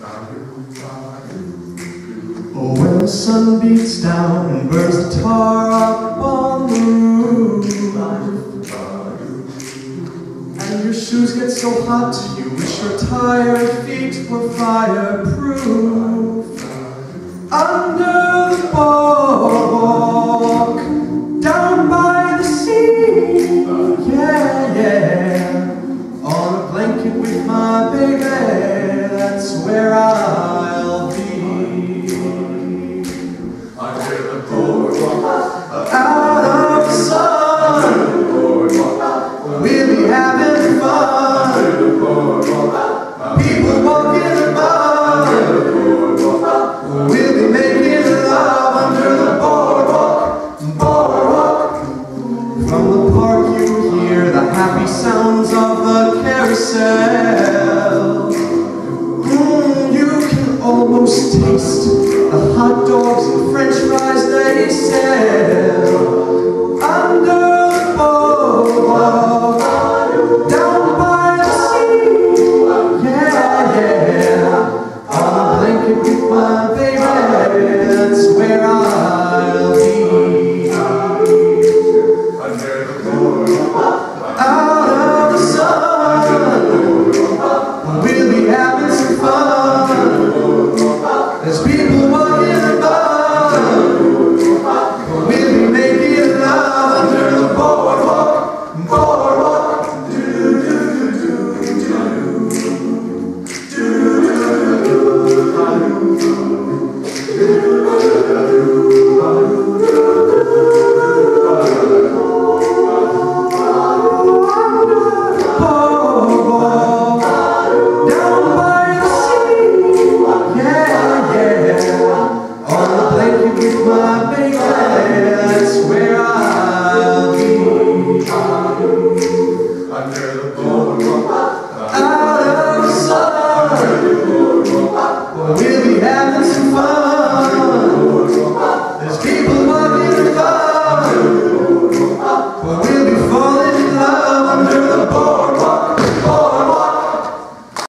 Oh, when the sun beats down and burns the tar up on the roof, and your shoes get so hot you wish your tired feet were fireproof. Under the boardwalk, down by the sea, yeah, yeah, on a blanket with my baby, that's where I'll be. Under the boardwalk, out of the sun, we'll be having fun. People walking the mud, we'll be making love under the boardwalk, boardwalk. From the park you hear the happy sounds of the carousel. You can almost taste the hot dogs and french fries they sell.